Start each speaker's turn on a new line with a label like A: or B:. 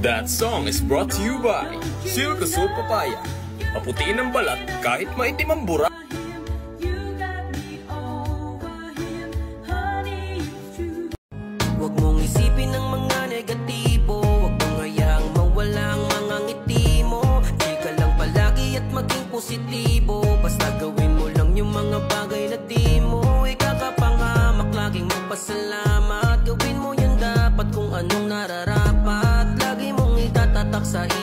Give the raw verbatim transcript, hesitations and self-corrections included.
A: That song is brought to you by Silkasul Papaya. Maputiin ang balat kahit maitim ang bura.
B: Huwag mong isipin ang mga negatibo, huwag mong hayaang mawala ang mga ngiti mo. Di ka lang palagi at maging positibo, basta gawin mo lang yung mga bagay na di mo ikakapangamak. Laging magpasalamat, gawin mo yung dapat kung anong nararapat. Lagi mong itatatak sa